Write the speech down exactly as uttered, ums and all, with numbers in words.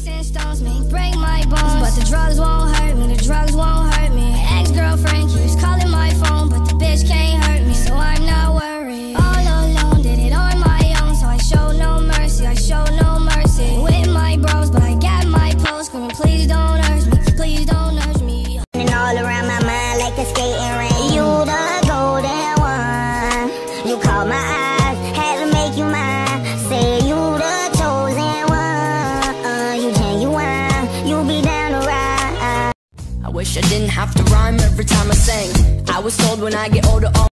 and stones may break my bones, but the drugs won't hurt me, the drugs won't hurt me. Ex-girlfriend keeps calling my phone, but the bitch can't hurt me, so I'm not worried. All alone, did it on my own, so I show no mercy, I show no mercy. With my bros, but I got my post, screaming, please don't urge me, please don't urge me. And all around my mind like a skating ring. You the golden one, you caught my eyes, had to make you mine. Say you the chosen one, uh, you genuine, you be down to ride. I wish I didn't have to rhyme every time I sang. I was told when I get older all